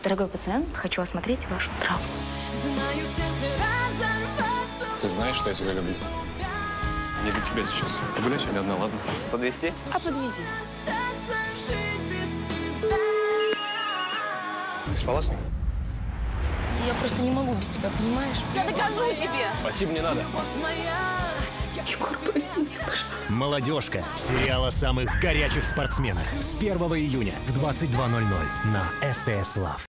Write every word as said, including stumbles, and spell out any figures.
Дорогой пациент, хочу осмотреть вашу травму. Ты знаешь, что я тебя люблю? Не для тебя сейчас. Погуляй сегодня одна, ладно? Подвезти? А подвези. Ты спала с ним? Я просто не могу без тебя, понимаешь? Я докажу тебе! Спасибо, не надо. Егор, прости меня, пожалуйста. «Молодежка» – сериал о самых горячих спортсменах. С первого июня в двадцать два ноль ноль на СТС Лав.